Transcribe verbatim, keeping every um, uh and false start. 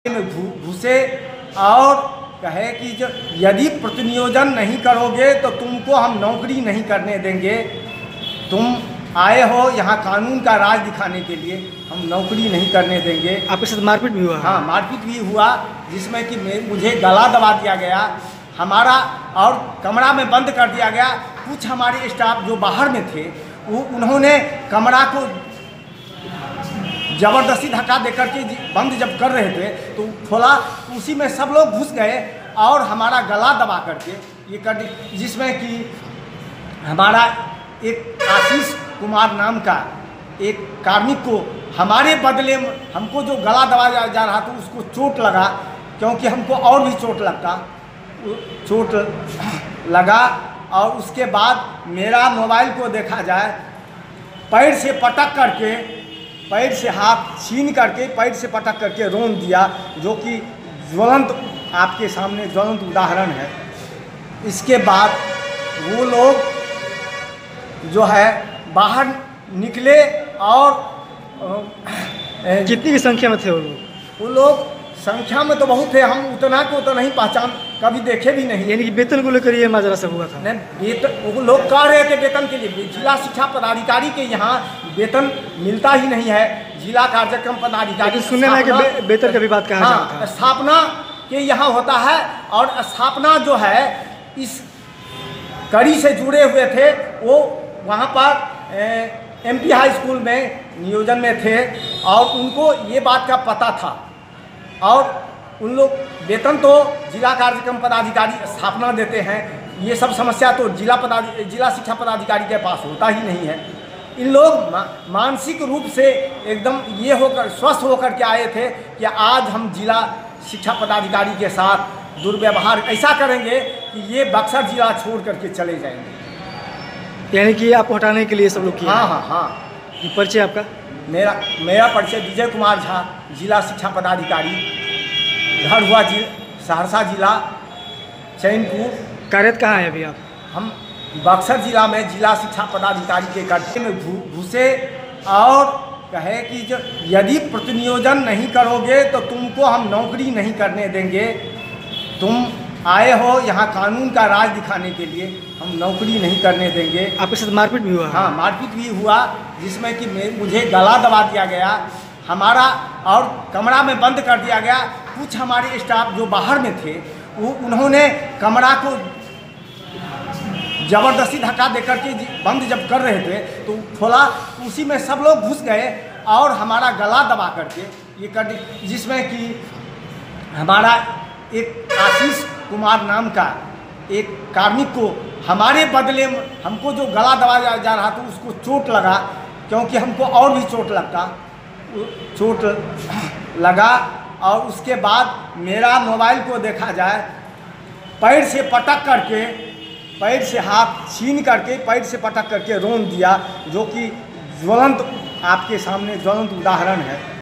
में घुसे और कहे कि जो यदि प्रतिनियोजन नहीं करोगे तो तुमको हम नौकरी नहीं करने देंगे। तुम आए हो यहाँ कानून का राज दिखाने के लिए, हम नौकरी नहीं करने देंगे। आपके साथ मारपीट भी हुआ? हाँ, मारपीट भी हुआ, जिसमें कि मुझे गला दबा दिया गया हमारा और कमरा में बंद कर दिया गया। कुछ हमारे स्टाफ जो बाहर में थे वो उन्होंने कमरा को ज़बरदस्ती धक्का दे करके बंद जब कर रहे थे तो खोला, उसी में सब लोग घुस गए और हमारा गला दबा करके ये कर, जिसमें कि हमारा एक आशीष कुमार नाम का एक कार्मिक को हमारे बदले में हमको जो गला दबा जा, जा रहा था उसको चोट लगा, क्योंकि हमको और भी चोट लगता, चोट लगा। और उसके बाद मेरा मोबाइल को देखा जाए, पैर से पटक करके, पैर से हाथ छीन करके पैर से पटक करके रोन दिया, जो कि ज्वलंत आपके सामने ज्वलंत उदाहरण है। इसके बाद वो लोग जो है बाहर निकले और कितनी की संख्या में थे वो लोग? वो लोग संख्या में तो बहुत थे, हम उतना को तो नहीं पहचान, कभी देखे भी नहीं। यानी कि वेतन को लेकर ये माजरा सब हुआ था? नहीं, वेतन वो लोग कह रहे थे वेतन के लिए, जिला शिक्षा पदाधिकारी के यहाँ वेतन मिलता ही नहीं है। जिला कार्यक्रम पदाधिकारी सुनने में कि वेतन का भी बात कहा हाँ, जाता है। स्थापना के यहाँ होता है और स्थापना जो है इस कड़ी से जुड़े हुए थे, वो वहाँ पर एम पी हाई स्कूल में नियोजन में थे और उनको ये बात का पता था। और उन लोग वेतन तो जिला कार्यक्रम पदाधिकारी स्थापना देते हैं, ये सब समस्या तो जिला पदाधि जिला शिक्षा पदाधिकारी के पास होता ही नहीं है। इन लोग मा, मानसिक रूप से एकदम ये होकर स्वस्थ होकर के आए थे कि आज हम जिला शिक्षा पदाधिकारी के साथ दुर्व्यवहार ऐसा करेंगे कि ये बक्सर जिला छोड़ करके चले जाएंगे। यानी कि आपको हटाने के लिए सब लोग किया? हाँ हाँ हाँ। परिचय आपका? मेरा मेरा परिचय विजय कुमार झा, जिला शिक्षा पदाधिकारी, घर हुआ जिला सहरसा जिला चैनपुर। कार्यरत कहाँ है अभी आप? हम बक्सर जिला में जिला शिक्षा पदाधिकारी के कट्टे में घुसे और कहे कि जो यदि प्रतिनियोजन नहीं करोगे तो तुमको हम नौकरी नहीं करने देंगे। तुम आए हो यहाँ कानून का राज दिखाने के लिए, हम नौकरी नहीं करने देंगे। आपके साथ मारपीट भी हुआ? हाँ, मारपीट भी हुआ, जिसमें कि मुझे गला दबा दिया गया हमारा और कमरा में बंद कर दिया गया। कुछ हमारे स्टाफ जो बाहर में थे वो उन्होंने कमरा को ज़बरदस्ती धक्का दे करके बंद जब कर रहे थे तो खोला, उसी में सब लोग घुस गए और हमारा गला दबा करके ये कर, जिसमें कि हमारा एक आशीष कुमार नाम का एक कार्मिक को हमारे बदले में हमको जो गला दबा जा, जा रहा था उसको चोट लगा, क्योंकि हमको और भी चोट लगता, चोट लगा। और उसके बाद मेरा मोबाइल को देखा जाए, पैर से पटक करके, पैर से हाथ छीन करके पैर से पटक करके रोन दिया, जो कि ज्वलंत आपके सामने ज्वलंत उदाहरण है।